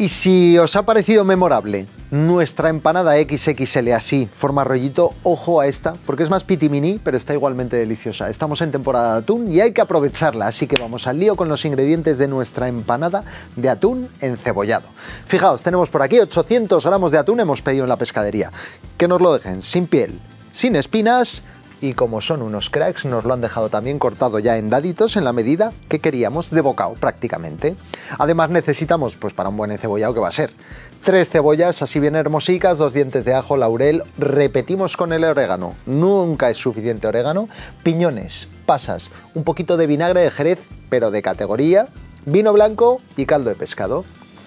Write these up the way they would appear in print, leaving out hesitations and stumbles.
Y si os ha parecido memorable nuestra empanada XXL así, forma rollito, ojo a esta, porque es más pitimini, pero está igualmente deliciosa. Estamos en temporada de atún y hay que aprovecharla, así que vamos al lío con los ingredientes de nuestra empanada de atún encebollado. Fijaos, tenemos por aquí 800 gramos de atún, hemos pedido en la pescadería. Que nos lo dejen sin piel, sin espinas. Y como son unos cracks, nos lo han dejado también cortado ya en daditos en la medida que queríamos, de bocado prácticamente. Además necesitamos, pues para un buen encebollado, ¿qué va a ser? 3 cebollas así bien hermosicas, 2 dientes de ajo, laurel, repetimos con el orégano, nunca es suficiente orégano, piñones, pasas, un poquito de vinagre de Jerez, pero de categoría, vino blanco y caldo de pescado.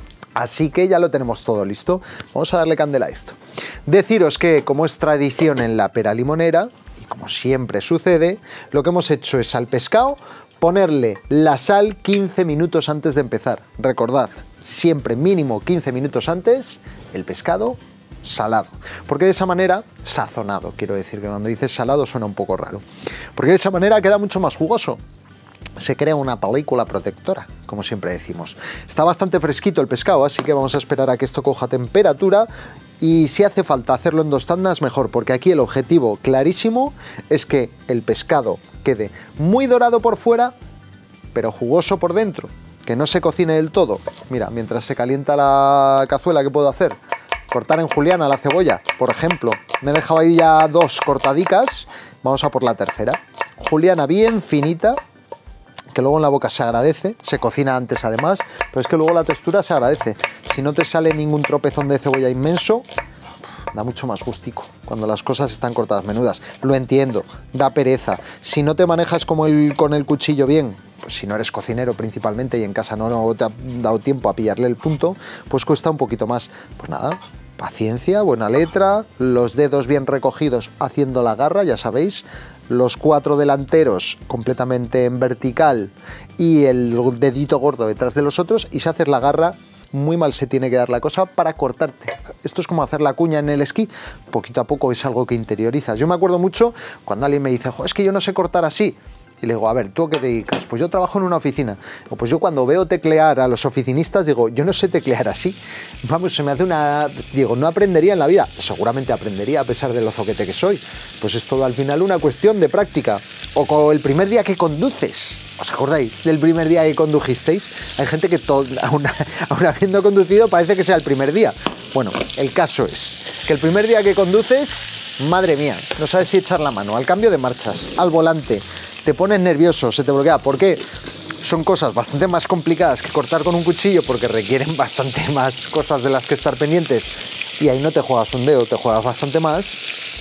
Así que ya lo tenemos todo listo, vamos a darle candela a esto. Deciros que, como es tradición en la pera limonera, como siempre sucede, lo que hemos hecho es al pescado ponerle la sal 15 minutos antes de empezar. Recordad, siempre mínimo 15 minutos antes, el pescado salado. Porque de esa manera, sazonado, quiero decir, que cuando dices salado suena un poco raro. Porque de esa manera queda mucho más jugoso. Se crea una película protectora, como siempre decimos. Está bastante fresquito el pescado, así que vamos a esperar a que esto coja temperatura y si hace falta hacerlo en 2 tandas, mejor, porque aquí el objetivo clarísimo es que el pescado quede muy dorado por fuera, pero jugoso por dentro, que no se cocine del todo. Mira, mientras se calienta la cazuela, ¿qué puedo hacer? Cortar en juliana la cebolla, por ejemplo. Me he dejado ahí ya 2 cortadicas, vamos a por la tercera. Juliana bien finita, que luego en la boca se agradece, se cocina antes además, pero es que luego la textura se agradece. Si no te sale ningún tropezón de cebolla inmenso, da mucho más gustico cuando las cosas están cortadas menudas. Lo entiendo, da pereza. Si no te manejas como con el cuchillo bien, pues si no eres cocinero principalmente y en casa no te ha dado tiempo a pillarle el punto, pues cuesta un poquito más. Pues nada, paciencia, buena letra, los dedos bien recogidos haciendo la garra, ya sabéis, los 4 delanteros completamente en vertical y el dedito gordo detrás de los otros, y si haces la garra, muy mal se tiene que dar la cosa para cortarte. Esto es como hacer la cuña en el esquí, poquito a poco es algo que interiorizas. Yo me acuerdo mucho cuando alguien me dice, es que yo no sé cortar así. Y le digo, a ver, ¿tú a qué te dedicas? Pues yo trabajo en una oficina. O pues yo cuando veo teclear a los oficinistas digo, yo no sé teclear así. Vamos, se me hace una... Digo, no aprendería en la vida. Seguramente aprendería a pesar de lo zoquete que soy. Pues es todo al final una cuestión de práctica. O como el primer día que conduces. ¿Os acordáis del primer día que condujisteis? Hay gente que aún habiendo conducido parece que sea el primer día. Bueno, el caso es que el primer día que conduces, madre mía, no sabes si echar la mano al cambio de marchas, al volante, te pones nervioso, se te bloquea. ¿Por qué? Son cosas bastante más complicadas que cortar con un cuchillo porque requieren bastante más cosas de las que estar pendientes y ahí no te juegas un dedo, te juegas bastante más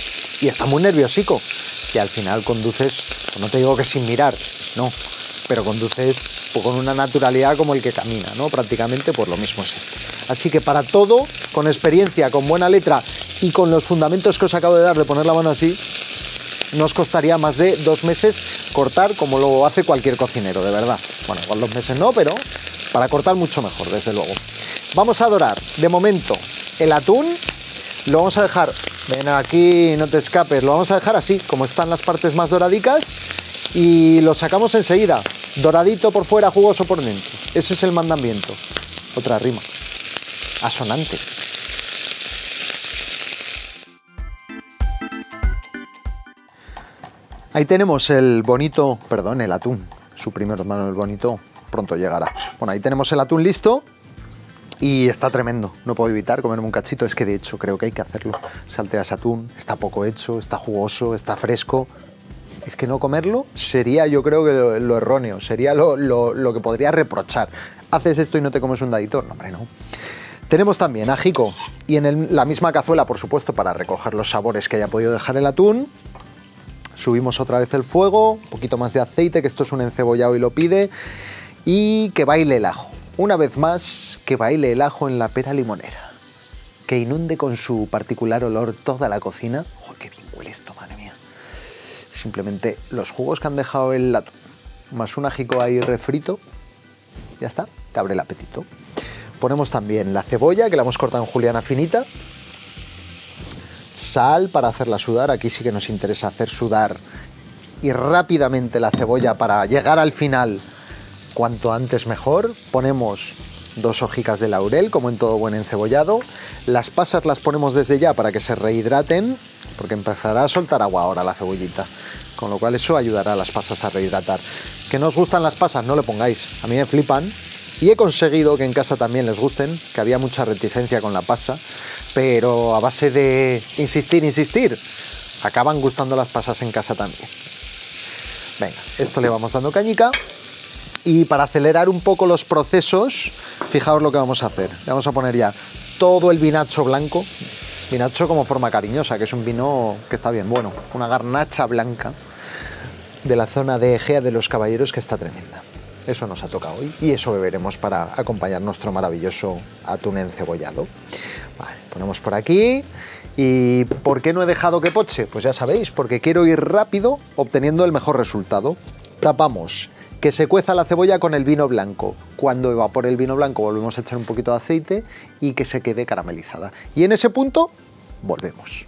y está muy nerviosico. Y al final conduces, no te digo que sin mirar, no, pero conduces con una naturalidad como el que camina, ¿no? Prácticamente pues lo mismo es esto. Así que para todo, con experiencia, con buena letra y con los fundamentos que os acabo de dar de poner la mano así, no os costaría más de 2 meses cortar como lo hace cualquier cocinero, de verdad. Bueno, igual 2 meses no, pero para cortar mucho mejor, desde luego. Vamos a dorar, de momento, el atún. Lo vamos a dejar, ven aquí, no te escapes, lo vamos a dejar así, como están las partes más doradicas, y lo sacamos enseguida, doradito por fuera, jugoso por dentro. Ese es el mandamiento. Otra rima, asonante. Ahí tenemos el bonito, perdón, el atún, su primer hermano, el bonito, pronto llegará. Bueno, ahí tenemos el atún listo. Y está tremendo, no puedo evitar comerme un cachito, es que de hecho creo que hay que hacerlo. Salteas atún, está poco hecho, está jugoso, está fresco. Es que no comerlo sería, yo creo que lo erróneo, sería lo que podría reprochar. ¿Haces esto y no te comes un dadito? No, hombre, no. Tenemos también ajico y en la misma cazuela, por supuesto, para recoger los sabores que haya podido dejar el atún. Subimos otra vez el fuego, un poquito más de aceite, que esto es un encebollado y lo pide, y que baile el ajo. Una vez más, que baile el ajo en la pera limonera, que inunde con su particular olor toda la cocina. ¡Joder, qué bien huele esto, madre mía! Simplemente los jugos que han dejado el atún, más un ajico ahí refrito, ya está, te abre el apetito. Ponemos también la cebolla, que la hemos cortado en juliana finita, sal para hacerla sudar, aquí sí que nos interesa hacer sudar y rápidamente la cebolla para llegar al final cuanto antes mejor. Ponemos 2 hojicas de laurel, como en todo buen encebollado. Las pasas las ponemos desde ya para que se rehidraten, porque empezará a soltar agua ahora la cebollita, con lo cual eso ayudará a las pasas a rehidratar. ¿Que no os gustan las pasas? No le pongáis, a mí me flipan. Y he conseguido que en casa también les gusten, que había mucha reticencia con la pasa, pero a base de insistir, acaban gustando las pasas en casa también. Venga, esto le vamos dando cañica. Y para acelerar un poco los procesos, fijaos lo que vamos a hacer. Le vamos a poner ya todo el vinacho blanco, vinacho como forma cariñosa, que es un vino que está bien bueno, una garnacha blanca de la zona de Egea de los Caballeros que está tremenda. Eso nos ha tocado hoy y eso beberemos para acompañar nuestro maravilloso atún encebollado. Vale, ponemos por aquí. ¿Y por qué no he dejado que poche? Pues ya sabéis, porque quiero ir rápido obteniendo el mejor resultado. Tapamos, que se cueza la cebolla con el vino blanco. Cuando evapore el vino blanco volvemos a echar un poquito de aceite y que se quede caramelizada. Y en ese punto volvemos.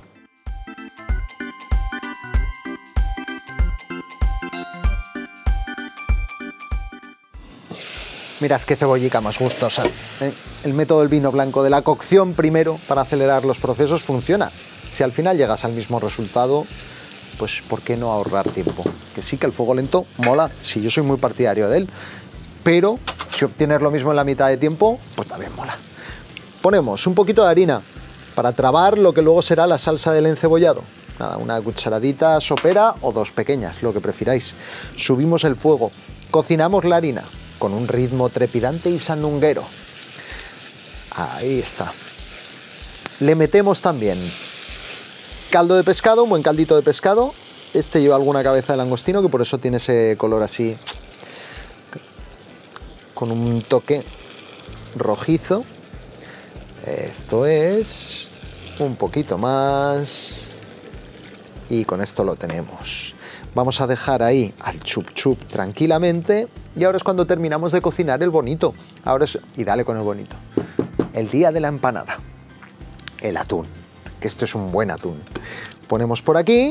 Mirad qué cebollica más gustosa, ¿eh? El método del vino blanco, de la cocción primero para acelerar los procesos, funciona. Si al final llegas al mismo resultado, pues ¿por qué no ahorrar tiempo? Que sí que el fuego lento mola, sí, yo soy muy partidario de él, pero si obtienes lo mismo en la mitad de tiempo, pues también mola. Ponemos un poquito de harina para trabar lo que luego será la salsa del encebollado. Nada, una cucharadita sopera o 2 pequeñas, lo que prefiráis. Subimos el fuego, cocinamos la harina con un ritmo trepidante y sandunguero. Ahí está. Le metemos también caldo de pescado, un buen caldito de pescado. Este lleva alguna cabeza de langostino, que por eso tiene ese color así, con un toque rojizo. Esto es un poquito más. Y con esto lo tenemos. Vamos a dejar ahí al chup chup tranquilamente y ahora es cuando terminamos de cocinar el bonito. Ahora es, y dale con el bonito, el día de la empanada, el atún, que esto es un buen atún. Ponemos por aquí,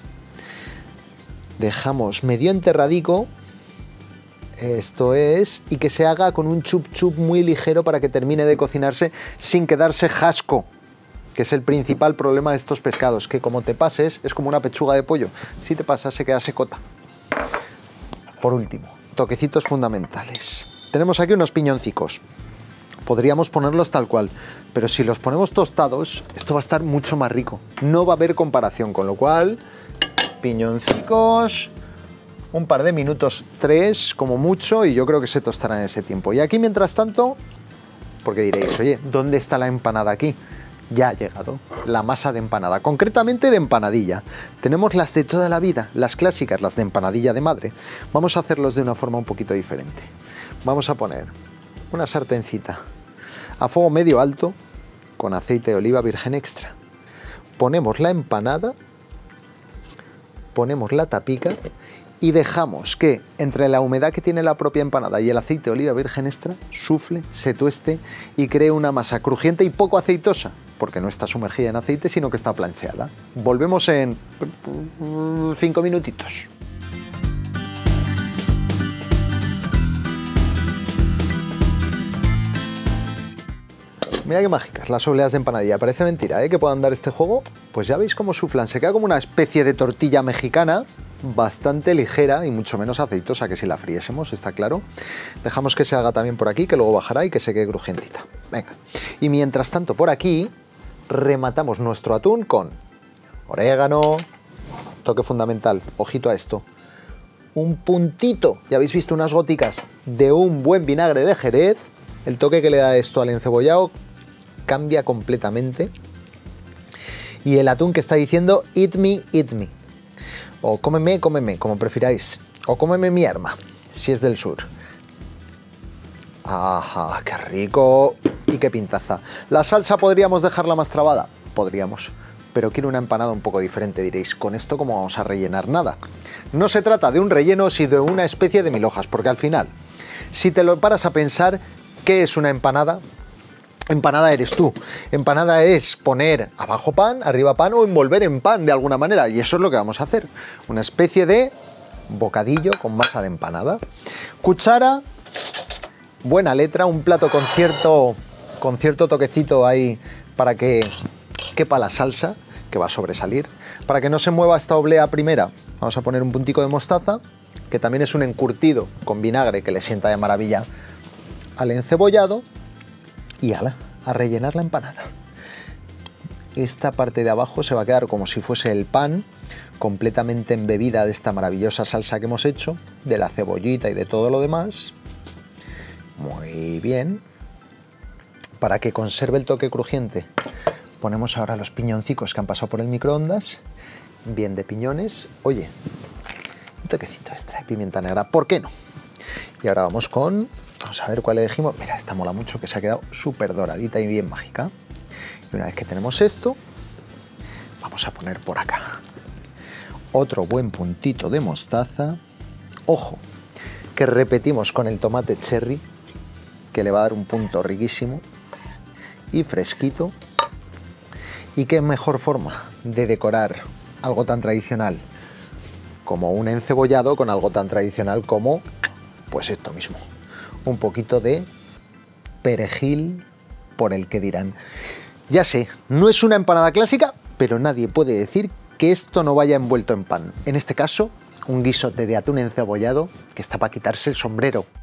dejamos medio enterradico, esto es, y que se haga con un chup chup muy ligero para que termine de cocinarse sin quedarse jasco, que es el principal problema de estos pescados, que como te pases, es como una pechuga de pollo. Si te pasas, se queda secota. Por último, toquecitos fundamentales. Tenemos aquí unos piñoncicos. Podríamos ponerlos tal cual, pero si los ponemos tostados, esto va a estar mucho más rico. No va a haber comparación, con lo cual, piñoncicos, un par de minutos, 3 como mucho, y yo creo que se tostarán en ese tiempo. Y aquí, mientras tanto, porque diréis, oye, ¿dónde está la empanada aquí? Ya ha llegado la masa de empanada, concretamente de empanadilla. Tenemos las de toda la vida, las clásicas, las de empanadilla de madre. Vamos a hacerlos de una forma un poquito diferente. Vamos a poner una sartencita a fuego medio alto con aceite de oliva virgen extra. Ponemos la empanada, ponemos la tapica y dejamos que entre la humedad que tiene la propia empanada y el aceite de oliva virgen extra sufle, se tueste y cree una masa crujiente y poco aceitosa, porque no está sumergida en aceite, sino que está plancheada. Volvemos en 5 minutitos. Mira qué mágicas las obleas de empanadilla. Parece mentira, ¿eh?, que puedan dar este juego. Pues ya veis cómo suflan. Se queda como una especie de tortilla mexicana, bastante ligera y mucho menos aceitosa que si la friésemos, está claro. Dejamos que se haga también por aquí, que luego bajará y que se quede crujientita. Venga. Y mientras tanto, por aquí, rematamos nuestro atún con orégano, toque fundamental, ojito a esto, un puntito, ya habéis visto, unas góticas de un buen vinagre de Jerez. El toque que le da esto al encebollado cambia completamente. Y el atún que está diciendo eat me, o cómeme, cómeme, como prefiráis, o cómeme mi arma, si es del sur. ¡Ajá, qué rico! Y qué pintaza. ¿La salsa podríamos dejarla más trabada? Podríamos, pero quiero una empanada un poco diferente, diréis. ¿Con esto cómo vamos a rellenar? Nada. No se trata de un relleno, sino de una especie de mil hojas, porque al final, si te lo paras a pensar, ¿qué es una empanada? Empanada eres tú. Empanada es poner abajo pan, arriba pan o envolver en pan de alguna manera. Y eso es lo que vamos a hacer. Una especie de bocadillo con masa de empanada. Cuchara buena letra, un plato con cierto toquecito ahí para que quepa la salsa, que va a sobresalir. Para que no se mueva esta oblea primera, vamos a poner un puntico de mostaza, que también es un encurtido con vinagre que le sienta de maravilla al encebollado, y ala, a rellenar la empanada. Esta parte de abajo se va a quedar como si fuese el pan, completamente embebida de esta maravillosa salsa que hemos hecho, de la cebollita y de todo lo demás. Muy bien. Para que conserve el toque crujiente, ponemos ahora los piñoncicos que han pasado por el microondas, bien de piñones. Oye, un toquecito extra de pimienta negra, ¿por qué no? Y ahora vamos a ver cuál elegimos. Mira, esta mola mucho, que se ha quedado súper doradita y bien mágica. Y una vez que tenemos esto, vamos a poner por acá otro buen puntito de mostaza. Ojo, que repetimos con el tomate cherry, que le va a dar un punto riquísimo y fresquito. Y qué mejor forma de decorar algo tan tradicional como un encebollado con algo tan tradicional como, pues esto mismo, un poquito de perejil, por el que dirán. Ya sé, no es una empanada clásica, pero nadie puede decir que esto no vaya envuelto en pan. En este caso, un guisote de atún encebollado que está para quitarse el sombrero.